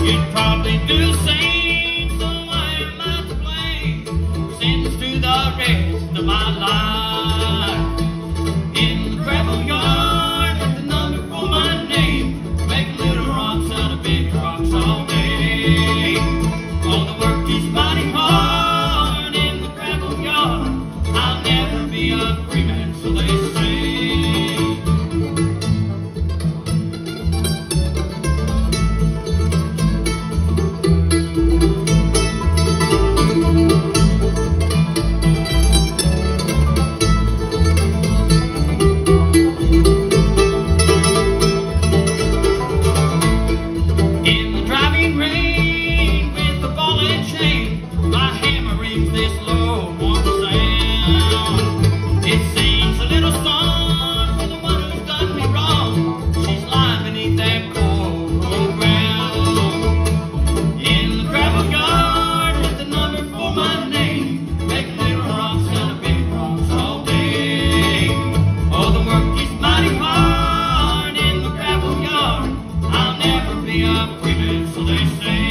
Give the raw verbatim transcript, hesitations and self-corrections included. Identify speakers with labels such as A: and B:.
A: You'd probably do the same, so why am I to blame? Sins to the rest of my life. In the gravel yard with the number for my name, making little rocks out of big rocks all day. Oh, the work is mighty hard in the gravel yard. I'll never be a free man, so they say. Be a free man, so they say.